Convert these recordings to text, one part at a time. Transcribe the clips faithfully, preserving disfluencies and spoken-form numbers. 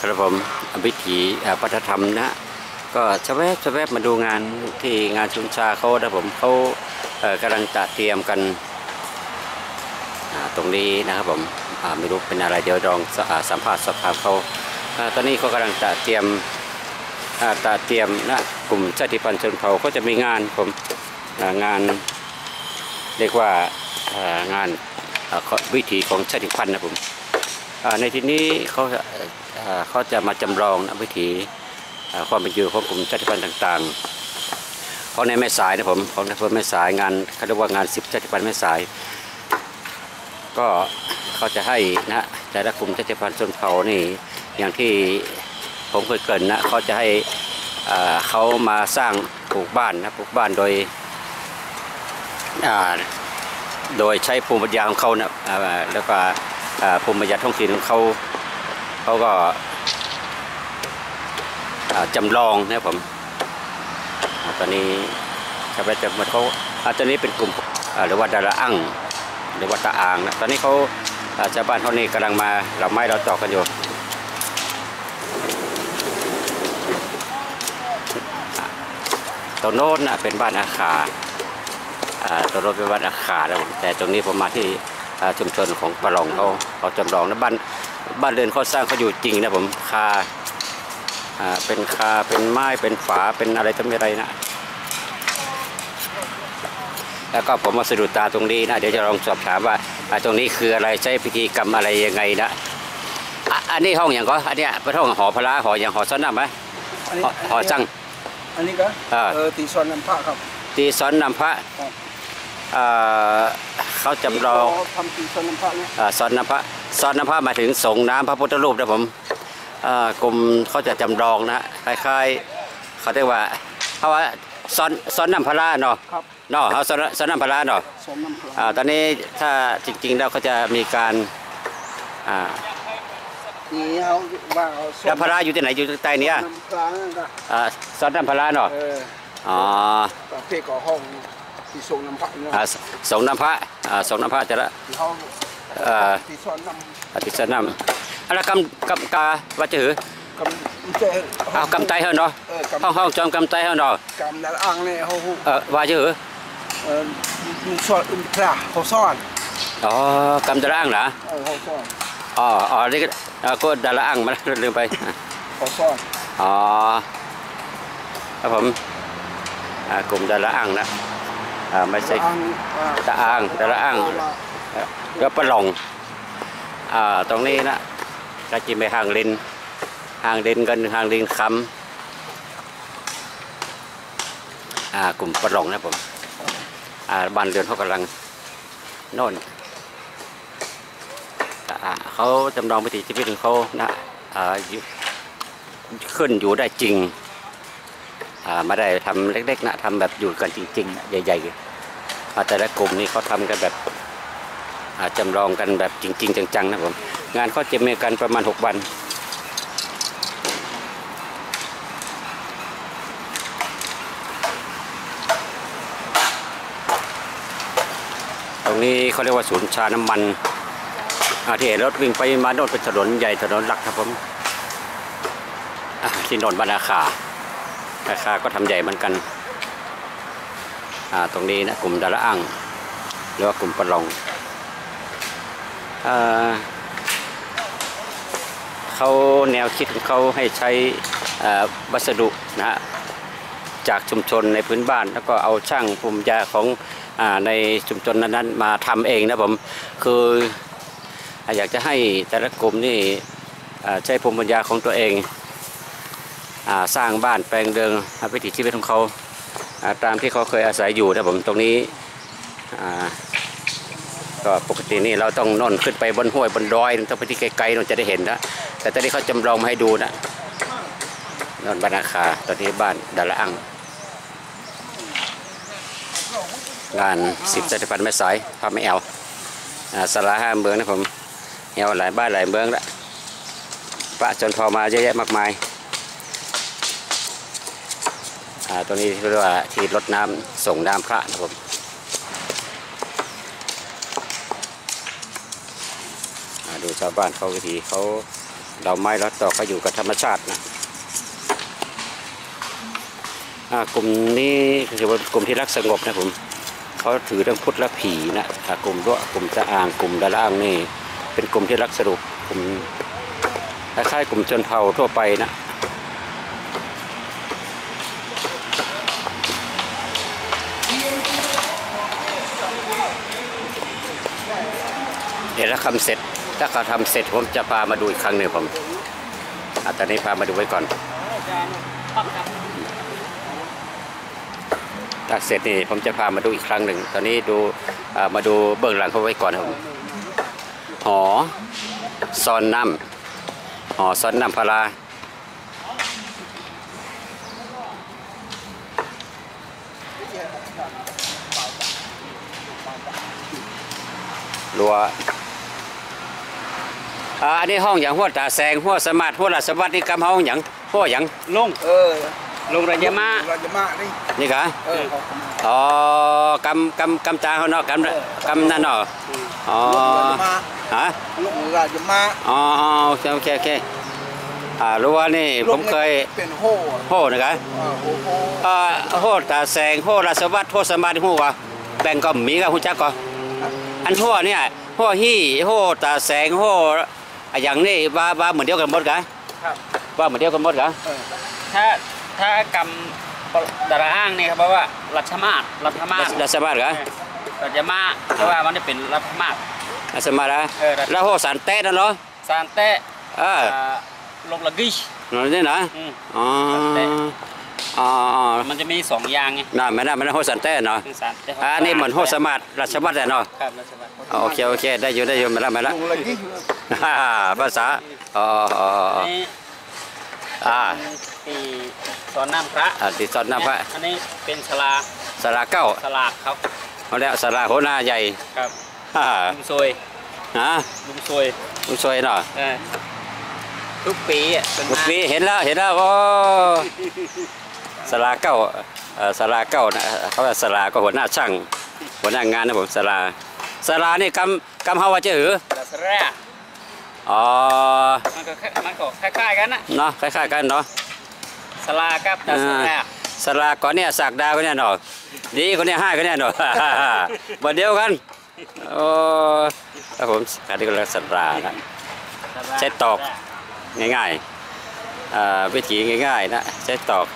ครับผมวิถีวัฒนธรรมนะก็ชะแวบชะแวบมาดูงานที่งานชุมชาเขานะผมเขากำลังจัดเตรียมกันตรงนี้นะครับผมไม่รู้เป็นอะไรเดี๋ยวลองสัมภาษณ์สอบถามเขาตอนนี้เขากำลังจัดเตรียมจัดเตรียมนะกลุ่มชาติพันธุ์ชนเผ่าก็จะมีงานผมงานเรียกว่างานวิถีของชาติพันธุ์นะผมในที่นี้เขาเขาจะมาจำลองนะวิถีความเป็นอยู่ของกลุ่มชาติพันธุ์ต่างๆเพราะในแม่สายนะผมของในอำเภอแม่สายงานเขาเรียกว่างานสิบชาติพันธุ์แม่สายก็เขาจะให้นะแต่ละกลุ่มชาติพันธุ์ชนเผ่านี่อย่างที่ผมเคยเกริ่นนะเขาจะให้เขามาสร้างปลูกบ้านนะปลูกบ้านโดยโดยใช้ภูมิปัญญาของเขานะแล้วก็ภูมิปัญญาท้องถิ่นของเขาเขาก็จำลองนะผมตอนนี้ชาวบ้านจะมาเขาตอนนี้เป็นกลุ่มหรือว่าดาราอั่งหรือว่าตาอ่างนะตอนนี้เขาชาวบ้านเขานี่กำลังมาเราไม้เราตอกกันอยู่ตัวโน้นนะเป็นบ้านอาคาตัวโน้นเป็นบ้านอาคาแล้วแต่ตรงนี้ผมมาที่ชุมชนของปะหลองเขาเขาจำลองนะบ้านบ้านเรือนเขาสร้างเขาอยู่จริงนะผมคาเป็นคาเป็นไม้เป็นฝาเป็นอะไรทั้งอะไรนะแล้วก็ผมมาสะดุดตาตรงนี้นะเดี๋ยวจะลองสอบถามว่าตรงนี้คืออะไรใช้พิธีกรรมอะไรยังไงนะอันนี้ห้องอย่างก็อันนี้เป็นห้องหอพระหออย่างหอซ้อนน้ำไหมหอจังอันนี้ก็เออตีซ้อนน้ำพระครับตีซ้อนน้ำพระเขาจำลองทำตีซ้อนน้ำพระเนี่ยซ้อนน้ำพระซ้อนน้ำพระมาถึงส่งน้ำพระพุทธรูปนะผมกลุ่มเขาจะจำลองนะคล้ายๆเขาเรียกว่าเขาว่าซ้อนซ้อนน้ำพระเนาะเนาะเขาซ้อนซ้อนน้ำพระเนาะตอนนี้ถ้าจริงๆแล้วเขาจะมีการนี่เขาว่าน้ำพระอยู่ที่ไหนอยู่ใต้นี้ซ้อนน้ำพระเนาะอ๋อประเภทของห้องที่ส่งน้ำพระเนาะส่งน้ำพระส่งน้ำพระจะละที่ซ้อนน้ำที่ซ้อนน้ำอะไรกำกำกาว่าจะหือกำเจ้เอากำไตเหรอเนาะห้องห้องจอมกำไตเหรอเนาะกำนั่นอ่างเนี่ยเขาเออว่าจะหือเออซ้อนอุ้มพระเขาซ้อนอ๋อกำตะล่างเหรอเออเขาซ้อนอ๋ออ๋อนี่ก็ก็ดาราอ่างมาลืมไปเขาซ้อนอ๋อครับผมกลุ่มดาราอ่างนะไม่ใช่ตะอ่างดาราอ่างก็ปะหลงตรงนี้นะก็จะมีห่างเลนห่างเลนกันห่างเลนคำกลุ่มปะหลงนะผมบ้านเรือนเขากำลังโน่นเขาจำลองวิถีชีวิตของเขานะขึ้นอยู่ได้จริงไม่ได้ทำเล็กๆนะทำแบบอยู่กันจริงๆใหญ่ๆแต่ละกลุ่มนี้เขาทำกันแบบจำลองกันแบบจริงๆจังๆนะผมงานเขาจะมีกันประมาณหกวันตรงนี้เขาเรียกว่าศูนย์ชาน้ำมันที่เห็นรถวิ่งไปมาโน่นเป็นถนนใหญ่ถนนหลักครับผมที่นนท์บรรณาคาราคาก็ทำใหญ่เหมือนกันตรงนี้นะกลุ่มดาราอ่างหรือว่ากลุ่มปะหลงเขาแนวคิดของเขาให้ใช้วัสดุนะจากชุมชนในพื้นบ้านแล้วก็เอาช่างภูมิปัญญาของในชุมชนนั้นๆมาทำเองนะผมคืออยากจะให้แต่ละกลุ่มนี่ใช้ภูมิปัญญาของตัวเองสร้างบ้านแปลงเรือนวิถีชีวิตของเขาตามที่เขาเคยอาศัยอยู่นะผมตรงนี้ก็ปกตินี่เราต้องนอนขึ้นไปบนห้วยบนดอยต้องไปที่ไกลๆเราจะได้เห็นนะแต่ตอนนี้เขาจำลองมาให้ดูนะนอนบรรณาคาตอนนี้บ้านดาราอั่งงานสิบชาติพันธุ์แม่สายพาไม่แอวสลาห้าเมืองนะผมแอวหลายบ้านหลายเมืองละพระจนพอมาเยอะแยะมากมายตัวนี้เรียกว่าที่รดน้ำส่งน้ำพระนะผมดูชาวบ้านเขาวิธีเขาเราไม้เราตอกก็อยู่กับธรรมชาตินะกลุ่มนี้คือว่ากลุ่มที่รักสงบนะผมเขาถือเรื่องพุทธและผีนะกลุ่มด้วยกลุ่มตะอ่างกลุ่มดาล่างนี่เป็นกลุ่มที่รักสรุปกลุ่มคล้ายๆกลุ่มชนเผ่าทั่วไปนะเดี๋ยวถ้าทำเสร็จถ้าเขาทำเสร็จผมจะพามาดูอีกครั้งหนึ่งผมตอนนี้พามาดูไว้ก่อนถ้าเสร็จนี่ผมจะพามาดูอีกครั้งหนึ่งตอนนี้ดูมาดูเบื้องหลังเขาไว้ก่อนครับหอซอนน้ำหอซอนน้ำพาราลัวอันนี้ห้องอย่างหัวตาแสงหัวสมาร์ทหัวราชวัตรนี่กำห้องอย่างหัวอย่างลงเออลงราชมาราชมานี่นี่กะอ๋อกำกำกำตาเขาเนาะกำกำนั่นเนาะอ๋อฮะลงราชมาอ๋อโอเคโอเคโอเคอ่ารู้ว่านี่ผมเคยเป็นโห่โห่นะกะอ่าโห่ตาแสงโห่ราชวัตรโห่สมาร์ทหัวแบ่งก็มีกับหุ่นจักก็อันหัวเนี่ยหัวฮี่หัวตาแสงหัวอย่างนี้ว่าว่าเหมือนเดียวกันหมดกันว่าเหมือนเดียวกันหมดกันถ้าถ้ากรรมดาราอ้างนี่ครับเพราะว่ารัชมาศรัชมาศรัชมาศกันรัชมาศเพราะว่ามันจะเป็นรัชมาศรัชมาศนะแล้วหัวสารเต้นั่นเหรอสารเต้ลงละกิชนี่นะอ๋ออ๋อมันจะมีสองอย่างไงน่าไม่น่าไม่น่าหัวสารเต้เนาะอันนี้เหมือนหัวสมาร์ทรัชมาศเนาะครับรัชมาศโอเคโอเคได้อยู่ได้อยู่มาแล้วมาแล้วภาษาอ๋ออ่าที่สอนน้ำพระอ่าที่สอนน้ำพระอันนี้เป็นศาลาศาลาเก้าศาลาเขาเขาเรียกศาลาโหนาใหญ่ครับลุงซวยฮะลุงซวยลุงซวยเนาะทุกปีอ่ะทุกปีเห็นแล้วเห็นแล้วโอ้ศาลาเก้าศาลาเก้านะเขาว่าศาลาก็หัวหน้าช่างหัวหน้างานนะผมศาลาศาลานี่กำกำเฮาว่าจะหือศาลาอ๋อมันก็มันก็คล้ายๆกันนะเนาะคล้ายๆกันเนาะศาลาครับศาลาศาลาก่อนเนี่ยสักดาวก็เนี่ยเนาะดีคนเนี่ยห้าก็เนี่ยเนาะบ่เดียวกันโอ้ครับผมการที่เรียกศาลานะใช้ตอกง่ายๆวิธีง่ายๆนะใช้ตอก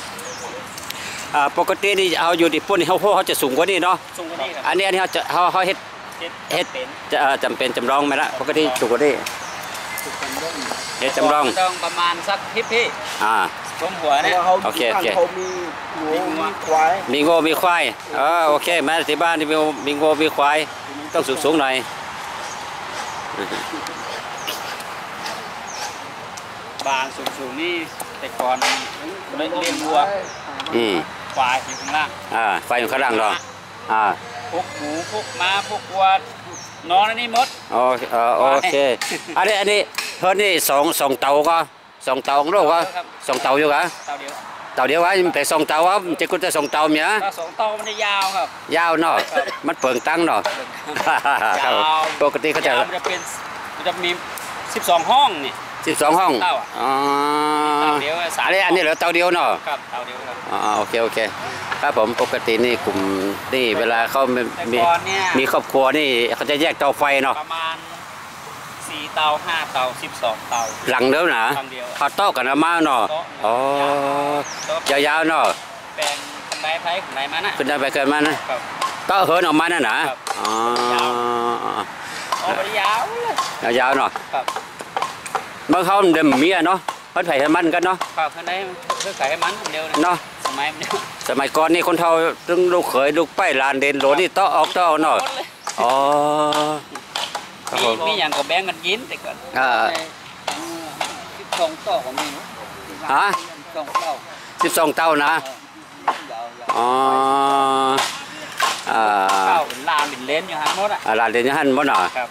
ปกตินี่เอาอยู่ที่ปุ่นเขาเขาจะสูงกว่านี้เนาะสูงกว่านี้ครับอันนี้อันนี้เขาจะเขาเขาเฮ็ดเฮ็ดจะจำเป็นจำลองไหมล่ะปกติสูงกว่านี้เฮ็ดจำลองต้องประมาณสักพิพี่อ่าต้มหัวเนี่ยโอเคโอเคมีงัวมีควายมีงัวมีควายอ๋อโอเคมาที่บ้านที่มีมีงัวมีควายต้องสูงสูงหน่อยบานสูงๆนี่แต่ก่อนเลี้ยงวัวอืมควายอยู่ข้างล่างอ่าควายอยู่ข้างล่างเนาะอ่าพวกหมูพวกม้าพวกวัวนอนอันนี้หมดโอเคโอเคอันนี้อันนี้เฮ้ยนี่สองสองเตาก็สองเตาของเราก็สองเตาอยู่กันเตาเดียวเตาเดียวไว้แต่สองเตาว่าจะคุณจะสองเตาเมียสองเตามันจะยาวครับยาวเนาะมันเปิงตั้งเนาะปกติเขาจะมันจะเป็นมันจะมีสิบสองห้องนี่สิบสองห้องอ๋อเตาเดียวสามอันนี้อันนี้เหลือเตาเดียวเนาะครับเตาเดียวครับอ๋อโอเคโอเคครับผมปกตินี่กลุ่มนี่เวลาเขามีมีครอบครัวนี่เขาจะแยกเตาไฟเนาะประมาณสี่เตาห้าเตาสิบสองเตาหลังเดียวนะเขาโต๊ะกันมาเนาะอ๋อยาวๆเนาะแปลงขึ้นได้ไปขึ้นได้มานะขึ้นได้ไปเกินมานะก็เหินออกมานั่นนะอ๋ออ๋อยาวยาวๆเนาะบางเขาเดิมเมียเนาะเขาไถให้มันกันเนาะครับขึ้นได้เพื่อไถให้มันเดียวเนาะสมัยเดียวสมัยก่อนนี่คนเฒ่าตึงลูกเขยลูกไปลานเด่นโหลนี่โต๊ะออกโต๊ะเนาะอ๋อมีมีอย่างกับแบงกันยินแต่ก่อนอ่าสิบสองเต้าของมีฮะสองเต้าสิบสองเต้านะอ๋ออ่าเต้าเป็นลานเป็นเลนอยู่ฮันมดอ่ะลานเลนอยู่ฮันมดเนาะครับ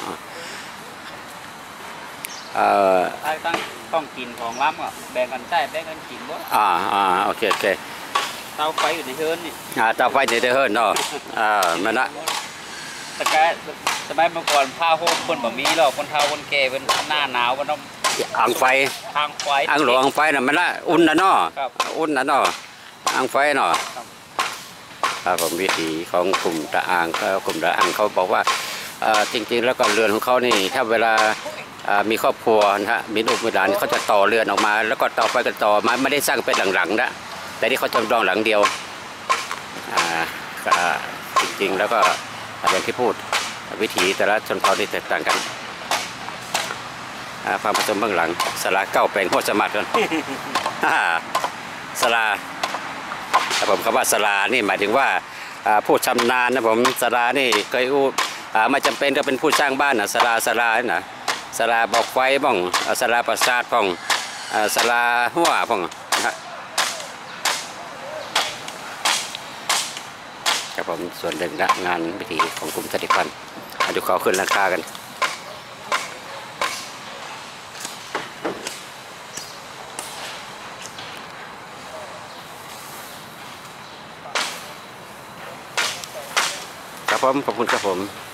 เอ่อต้องต้องกินของล้ำอ่ะแบ่งกันใต้แบ่งกันกินบ่อ่าอ่าโอเคโอเคเตาไฟอยู่ในเฮิร์นนี่อ่าเตาไฟอยู่ในเฮิร์นเนาะอ่ามันละแต่แกสมัยเมื่อก่อนผ้าโฮมคนแบบมีหรอกคนเฒ่าคนแก่เป็นหน้าหนาวคนต้องอ่างไฟทางไฟอ่างหลวงอ่างไฟน่ะมันละอุ่นนะเนาะครับอุ่นนะเนาะอ่างไฟเนาะครับครับผมวิถีของกลุ่มตะอ่างก็กลุ่มตะอ่างเขาบอกว่าเอ่อจริงๆแล้วก็เรือนของเขานี่ถ้าเวลาเอ่อมีครอบครัวนะฮะมีลูกมีหลานเขาจะต่อเรือนออกมา แล้วก็ต่อไปกันต่อมาไม่ได้สร้างเป็นหลังๆนะแต่ที่เขาจำลองหลังเดียวอ่าก็จริงๆแล้วก็อย่างที่พูดวิถีแต่ละชนเผ่าที่แตกต่างกันอ่าความผสมเบื้องหลังสลาเก้าแปลงโคตรสมัครกัน สลาแต่ผมคำว่าสลานี่หมายถึงว่าอ่าผู้ชำนาญนะผมสลานี่เคยอู้อ่าไม่จำเป็นจะเป็นผู้สร้างบ้านนะสลาสลานี่นะสลาบอกไฟบ้องอ่าสลาประสาทบ้องอ่าสลาหัวบ้องนะฮะครับผมส่วนหนึ่งนะงานพิธีของกลุ่มชาติพันธุ์ดูเขาขึ้นราคากันครับผมขอบคุณครับผม